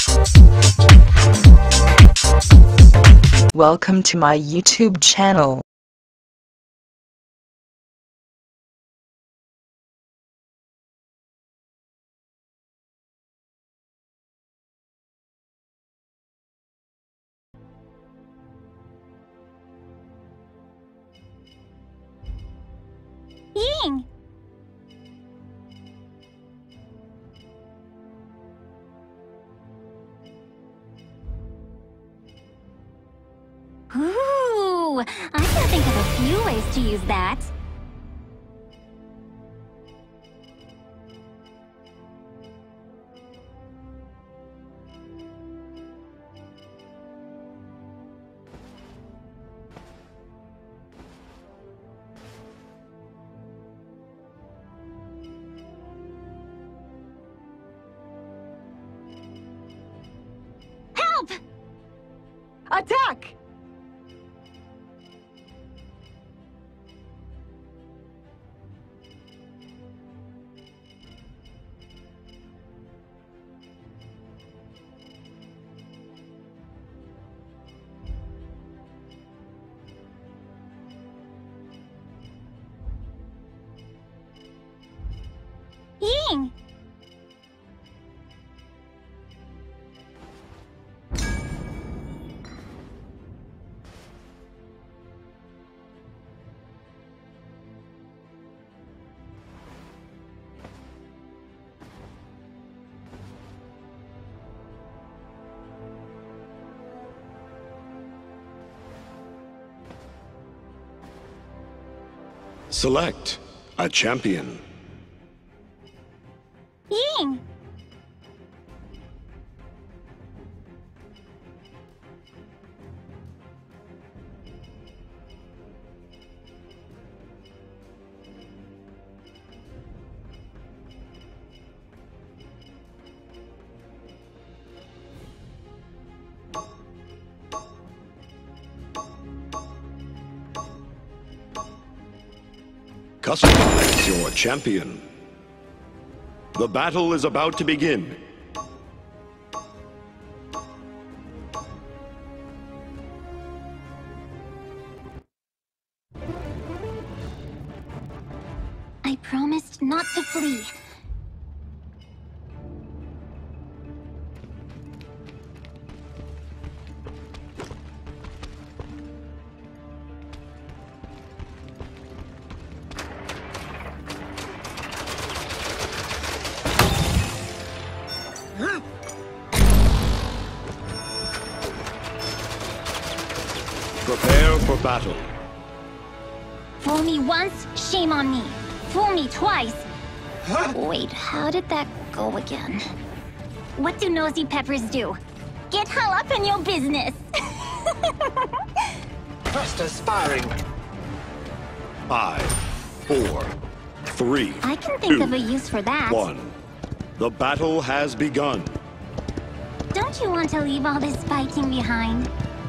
Welcome to my YouTube channel. Ying! Ooh! I can think of a few ways to use that. Help! Attack! Ying! Select a champion. Ying! Customize your champion. The battle is about to begin. I promised not to flee. Prepare for battle. Fool me once, shame on me. Fool me twice. Wait, how did that go again? What do nosy peppers do? Get all up in your business. Clusters firing. 5, 4, 3, I can think 2, of a use for that. 1. The battle has begun. Don't you want to leave all this fighting behind?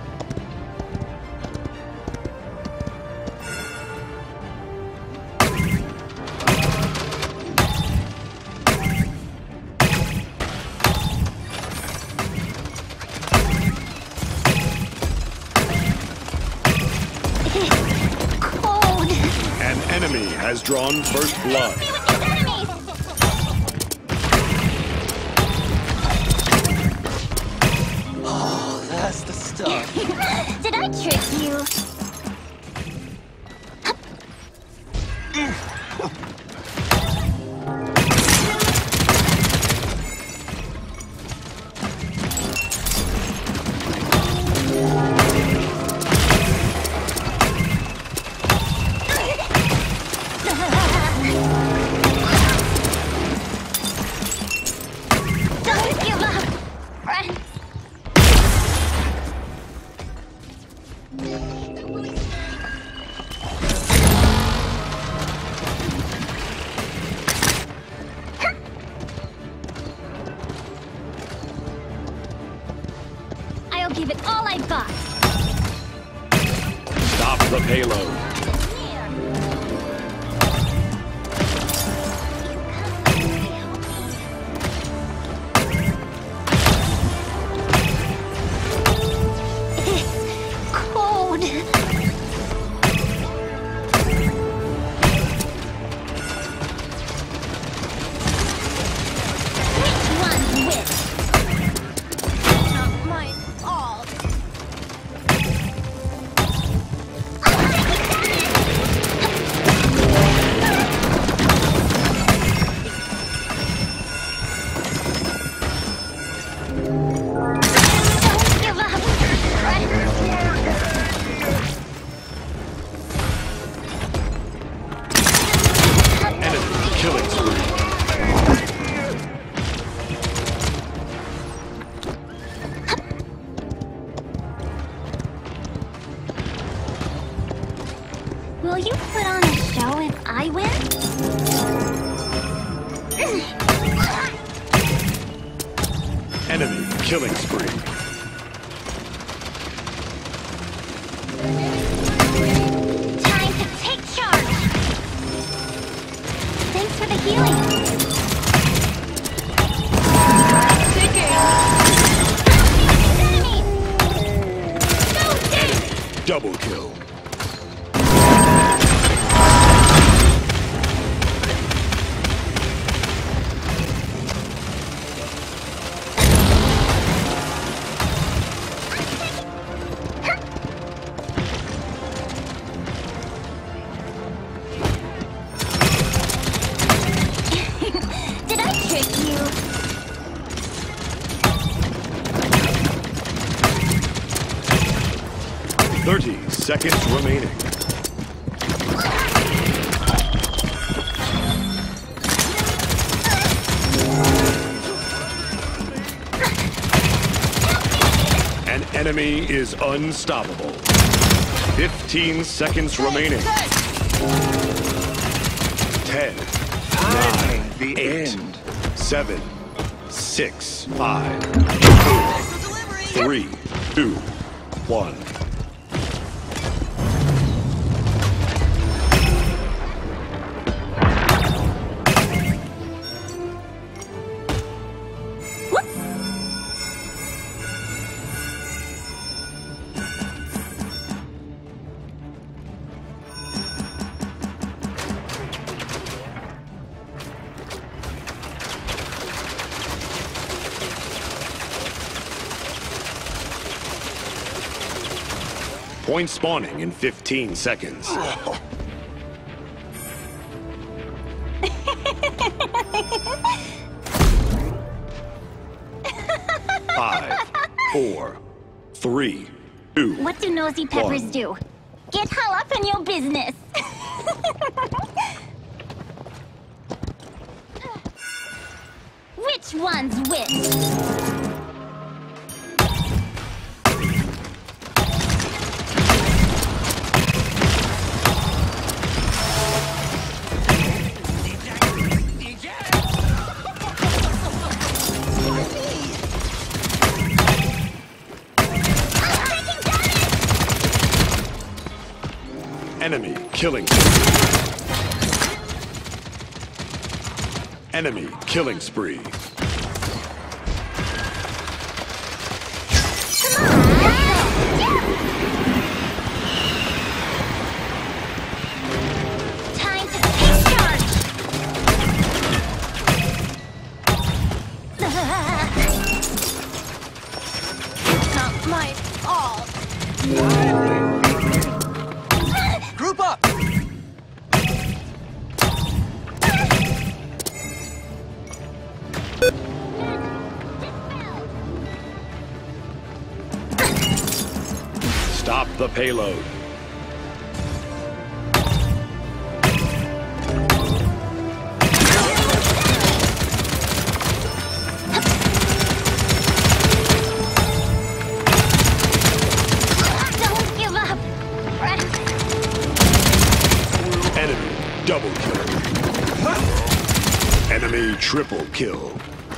Cold. An enemy has drawn first blood. Me with these enemies! Oh, that's the stuff. Did I trick you? Don't give up, friends. I'll give it all I've got. Stop the payload. Enemy killing spree. Time to take charge! Thanks for the healing. Double kill. Did I trick you? 30 seconds remaining. An enemy is unstoppable. 15 seconds remaining. 10, 9, The 8, end. 7, 6, 5, 4, 3, 2, 1. Point spawning in 15 seconds. 5, 4, 3, 2. What do nosy peppers One. do? Get all up in your business! Which one's which? Enemy killing. Enemy killing spree. Time to take charge! Not my fault. Group up! Stop the payload. Don't give up! Enemy double kill. Enemy triple kill.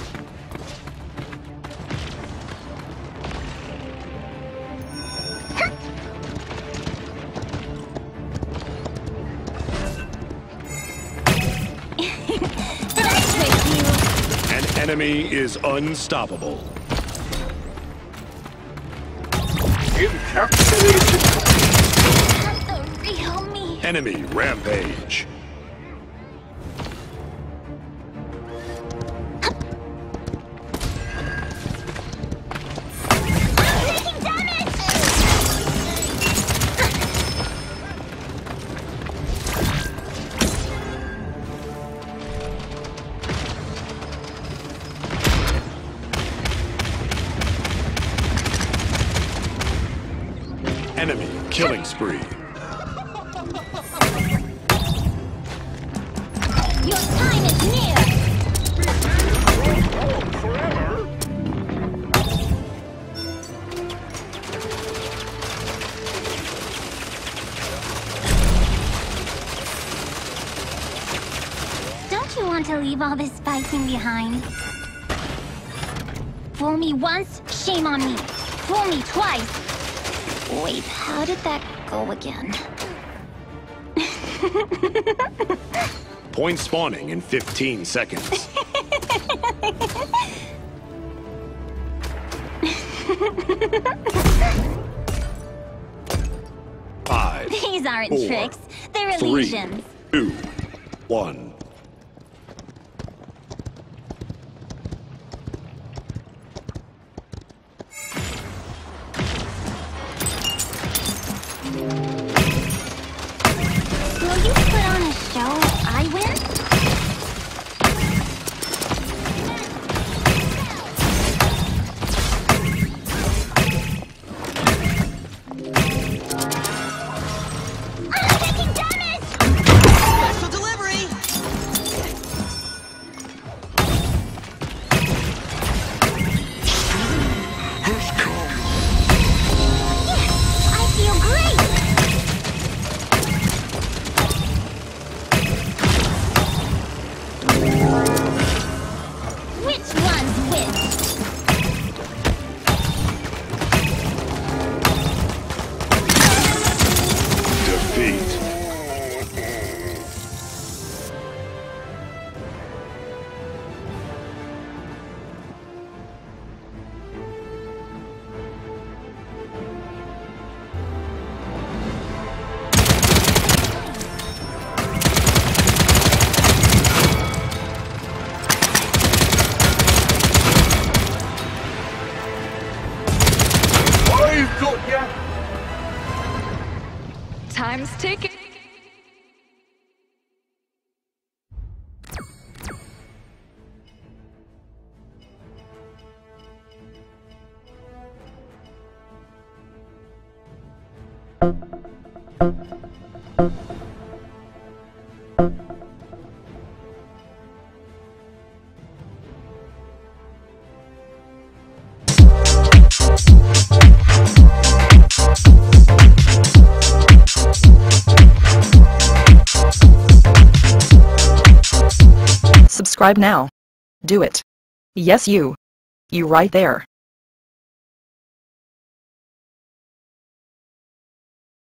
Did I trick you? An enemy is unstoppable. Not the real me. Enemy rampage. I'm taking damage! Enemy killing spree. Your time is near! Don't you want to leave all this fighting behind? Fool me once, shame on me. Fool me twice. Wait, how did that go again? Point spawning in 15 seconds. Five, These aren't 4, tricks, they're 3, illusions. 2, 1. Will you put on a show if I win? I'm taking damage! Special delivery! I feel great! Which one's which? Defeat. I've got ya! Time's ticking. Subscribe now. Do it. Yes, you. You right there.